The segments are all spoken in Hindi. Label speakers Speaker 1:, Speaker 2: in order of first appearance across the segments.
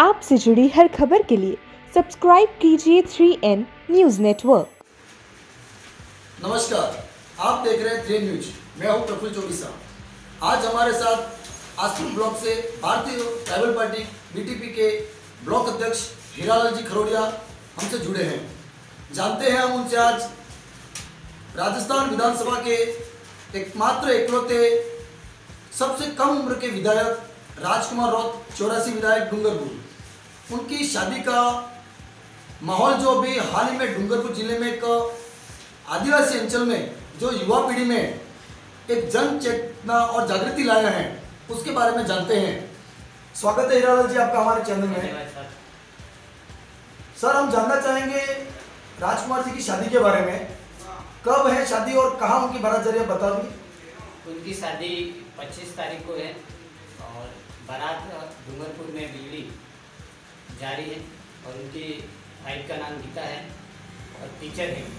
Speaker 1: आपसे जुड़ी हर खबर के लिए सब्सक्राइब कीजिए 3N न्यूज़ नेटवर्क।
Speaker 2: नमस्कार, आप देख रहे हैं 3N न्यूज। मैं हूं प्रफुल्ल चौबीसा। आज हमारे साथ आसपुर ब्लॉक से भारतीय ट्राइबल पार्टी बीटीपी के ब्लॉक अध्यक्ष हीरालाल जी खरोड़िया हमसे जुड़े हैं। जानते हैं हम उनसे आज राजस्थान विधानसभा के एकमात्र इकलौते सबसे कम उम्र के विधायक राजकुमार रौत 84 विधायक डूंगरपुर, उनकी शादी का माहौल जो अभी हाल ही में डूंगरपुर जिले में एक आदिवासी अंचल में जो युवा पीढ़ी में एक जन चेतना और जागृति लाया है, उसके बारे में जानते हैं। स्वागत है हीरालाल जी आपका हमारे चैनल में। सर, हम जानना चाहेंगे राजकुमार जी की शादी के बारे में। कब है शादी और कहाँ उनकी बारात जा रही है, बता दी।
Speaker 3: उनकी शादी 25 तारीख को है और बारात डूंगरपुर में बिजली जारी है और उनकी वाइफ का नाम गीता है और टीचर है।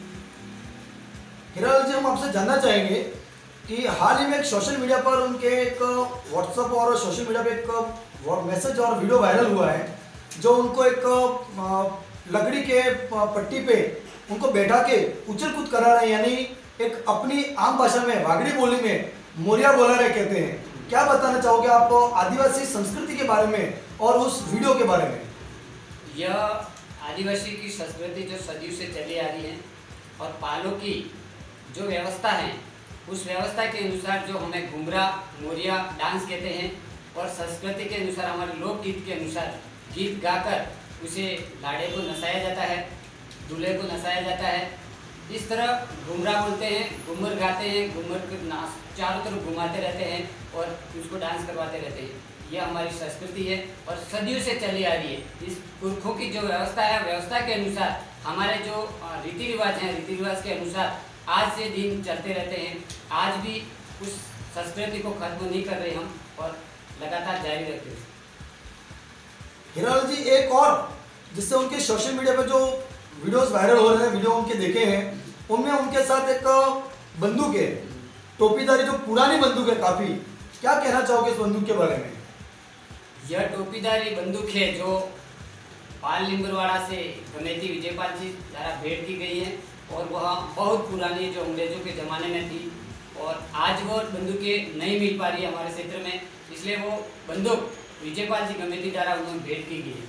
Speaker 2: हीरालाल जी, हम आपसे जानना चाहेंगे कि हाल ही में एक सोशल मीडिया पर उनके एक व्हाट्सएप और सोशल मीडिया पे एक मैसेज और वीडियो वायरल हुआ है, जो उनको एक लकड़ी के पट्टी पे उनको बैठा के उछल कूद करा रहे हैं, यानी एक अपनी आम भाषा में वागड़ी बोली में मोरिया बोला रहे कहते हैं। क्या बताना चाहोगे आप आदिवासी संस्कृति के बारे में और उस वीडियो के बारे में?
Speaker 3: यह आदिवासी की संस्कृति जो सदियों से चली आ रही है और पालों की जो व्यवस्था है, उस व्यवस्था के अनुसार जो हमें घुमरा मोरिया डांस कहते हैं और संस्कृति के अनुसार हमारे लोकगीत के अनुसार गीत गाकर उसे लाड़े को नचाया जाता है, दूल्हे को नचाया जाता है। इस तरह घुमरा बोलते हैं, घूमर गाते हैं, घूमर के नाच चारों तरफ घुमाते रहते हैं और उसको डांस करवाते रहते हैं। यह हमारी संस्कृति है और सदियों से चली आ रही है। इस पुरखों की जो व्यवस्था है, व्यवस्था के अनुसार हमारे जो रीति रिवाज हैं, रीति रिवाज के अनुसार आज से दिन चलते रहते हैं। आज भी उस संस्कृति को खत्म नहीं कर रहे हम और लगातार जारी रखते हैं।
Speaker 2: हीरालाल जी, एक और जिससे उनके सोशल मीडिया पर जो वीडियोस वायरल हो रहे हैं, वीडियो उनके देखे हैं, उनमें उनके साथ एक बंदूक है, टोपीदारी जो पुरानी बंदूक है काफी। क्या कहना चाहोगे इस बंदूक के बारे में?
Speaker 3: यह टोपीदारी बंदूक है जो पाल लिंबरवाड़ा से गमेती विजयपाल जी द्वारा भेंट की गई है और वह बहुत पुरानी जो अंग्रेजों के ज़माने में थी और आज वो बंदूकें नहीं मिल पा रही है हमारे क्षेत्र में, इसलिए वो बंदूक विजयपाल जी गमेती द्वारा उन्हें भेंट की गई है।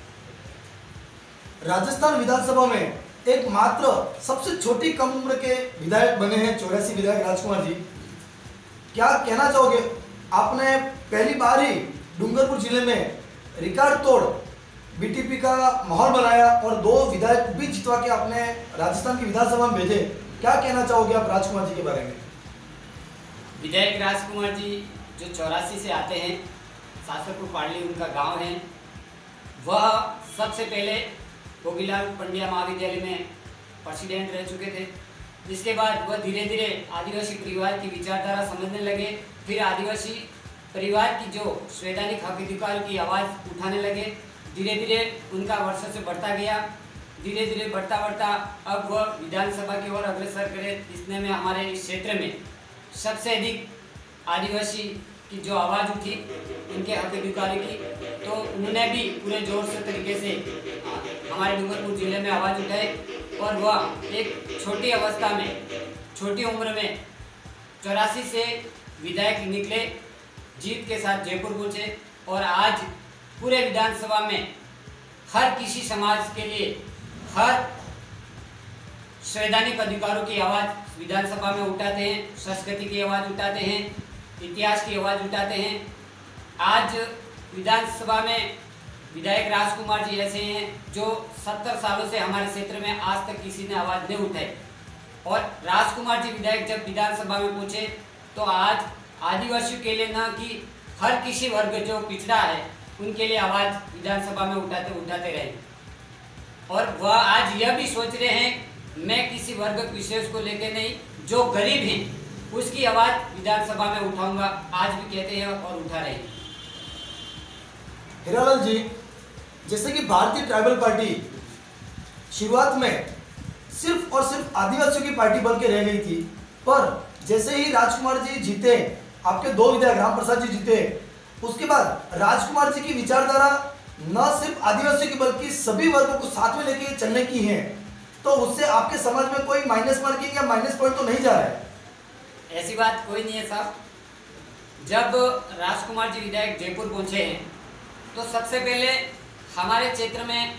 Speaker 2: राजस्थान विधानसभा में एक मात्र सबसे छोटी कम उम्र के विधायक बने हैं 84 विधायक राजकुमार जी। क्या कहना चाहोगे? आपने पहली बार ही डूंगरपुर जिले में रिकॉर्ड तोड़ बीटीपी का माहौल बनाया और 2 विधायक भी जितवा के आपने राजस्थान की विधानसभा में भेजे। क्या कहना चाहोगे आप राजकुमार जी के बारे में?
Speaker 3: विधायक राजकुमार जी जो 84 से आते हैं, शासकपुर पाड़ली उनका गांव है। वह सबसे पहले गोगीलाल पंड्या महाविद्यालय में प्रेसिडेंट रह चुके थे। जिसके बाद वह धीरे धीरे आदिवासी परिवार की विचारधारा समझने लगे। फिर आदिवासी परिवार की जो संवैधानिक हक अधिकार की आवाज़ उठाने लगे। धीरे धीरे उनका वर्षों से बढ़ता गया। धीरे धीरे बढ़ता बढ़ता अब वह विधानसभा की ओर अग्रसर करे। इसने में हमारे इस क्षेत्र में सबसे अधिक आदिवासी की जो आवाज़ उठी उनके हक अधिकार की, तो उन्होंने भी पूरे जोर से तरीके से हमारे डूंगरपुर जिले में आवाज़ उठाई और वह एक छोटी अवस्था में, छोटी उम्र में 84 से विधायक निकले, जीत के साथ जयपुर पहुँचे और आज पूरे विधानसभा में हर किसी समाज के लिए हर संवैधानिक अधिकारों की आवाज़ विधानसभा में उठाते हैं, संस्कृति की आवाज़ उठाते हैं, इतिहास की आवाज़ उठाते हैं। आज विधानसभा में विधायक राजकुमार जी ऐसे हैं जो 70 सालों से हमारे क्षेत्र में आज तक किसी ने आवाज़ नहीं उठाई और राजकुमार जी विधायक जब विधानसभा में पहुँचे तो आज आदिवासियों के लिए न कि हर किसी वर्ग जो पिछड़ा है उनके लिए आवाज़ विधानसभा में उठाते रहे और वह आज यह भी सोच रहे हैं मैं किसी वर्ग विशेष को लेकर नहीं, जो गरीब हैं उसकी आवाज़ विधानसभा में उठाऊंगा, आज भी कहते हैं और उठा रहे हैं।
Speaker 2: हीरालाल जी, जैसे कि भारतीय ट्राइबल पार्टी शुरुआत में सिर्फ और सिर्फ आदिवासियों की पार्टी बन के रह गई थी, पर जैसे ही राजकुमार जी जीते, आपके 2 विधायक राम प्रसाद जी जीते, उसके बाद राजकुमार जी की विचारधारा न सिर्फ आदिवासियों की बल्कि सभी वर्गों को साथ में लेके चलने की है, तो उससे आपके समाज में कोई माइनस मार्किंग या माइनस पॉइंट तो नहीं जा रहा है?
Speaker 3: ऐसी बात कोई नहीं है साहब। जब राजकुमार जी विधायक जयपुर पहुंचे हैं तो सबसे पहले हमारे क्षेत्र में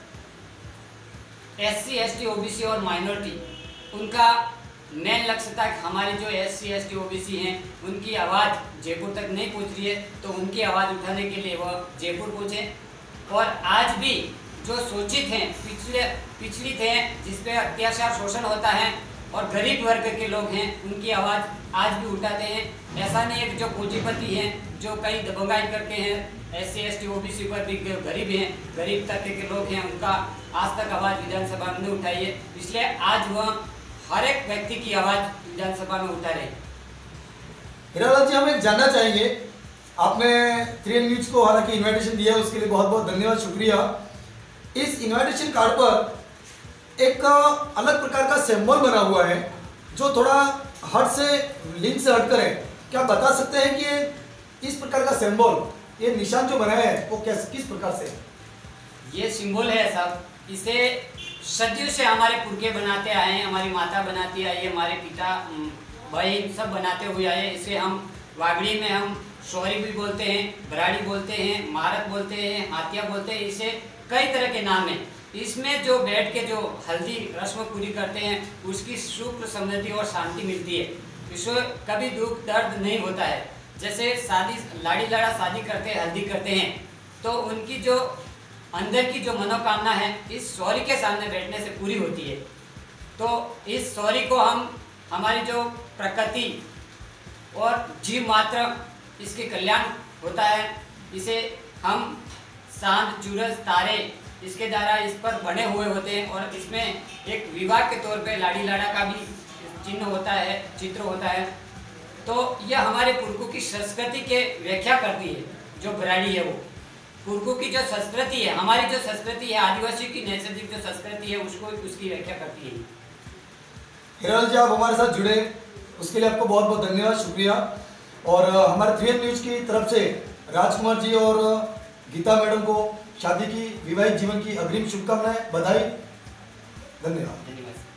Speaker 3: SC ST OBC और माइनॉरिटी उनका मेन लक्ष्य था कि हमारी जो SC ST OBC हैं उनकी आवाज़ जयपुर तक नहीं पहुंच रही है, तो उनकी आवाज़ उठाने के लिए वह जयपुर पहुंचे। और आज भी जो शोषित हैं, पिछड़ित हैं, जिस पे अत्याचार शोषण होता है और गरीब वर्ग के लोग हैं, उनकी आवाज़ आज भी उठाते हैं। ऐसा नहीं है कि जो पूंजीपति हैं, जो कई दबंगाई करते हैं SC ST OBC पर भी गरीब हैं, गरीब तबके के लोग हैं, उनका आज तक आवाज़ विधानसभा में नहीं उठाई है। इसलिए आज वह हर एक व्यक्ति की आवाज़ विधानसभा में उठा रहे।
Speaker 2: हीरालाल जी, हम एक जानना चाहेंगे, आपने 3N न्यूज को हालांकि इनविटेशन दिया है, उसके लिए बहुत बहुत धन्यवाद, शुक्रिया। इस इनविटेशन कार्ड पर एक अलग प्रकार का सिंबल बना हुआ है जो थोड़ा हट से लिंक से हटकर है। क्या बता सकते हैं कि ये इस प्रकार का सिंबल, ये निशान जो बनाया है वो किस प्रकार से?
Speaker 3: ये सिंबल है साहब, इसे सदियों से हमारे पुरखे बनाते आए हैं, हमारी माता बनाती आई है, हमारे पिता भाई सब बनाते हुए आए हैं। इसे हम वागड़ी में हम शौरी भी बोलते हैं, बराड़ी बोलते हैं, महारत बोलते हैं, हाथिया बोलते हैं, इसे कई तरह के नाम हैं। इसमें जो बैठ के जो हल्दी रस्म पूरी करते हैं उसकी सुख समृद्धि और शांति मिलती है, इससे कभी दुख दर्द नहीं होता है। जैसे शादी लाड़ी लड़ा शादी करते हैं, हल्दी करते हैं, तो उनकी जो अंदर की जो मनोकामना है इस सौरी के सामने बैठने से पूरी होती है। तो इस सौरी को हम हमारी जो प्रकृति और जीव मात्र इसके कल्याण होता है, इसे हम चांद सूरज तारे इसके द्वारा इस पर बने हुए होते हैं और इसमें एक विवाह के तौर पे लाड़ी लाड़ा का भी चिन्ह होता है, चित्र होता है। तो यह हमारे पुरखों की संस्कृति के व्याख्या करती है। जो बराड़ी है वो पुरखों की जो संस्कृति है, हमारी जो संस्कृति है, आदिवासियों की नैसर्गिक जो संस्कृति है उसको उसकी व्याख्या करती है।
Speaker 2: हीरालाल जी, आप हमारे साथ जुड़े उसके लिए आपको बहुत बहुत धन्यवाद, शुक्रिया। और हमारे 3N न्यूज की तरफ से राजकुमार जी और गीता मैडम को शादी की, विवाहित जीवन की अग्रिम शुभकामनाएं, बधाई, धन्यवाद।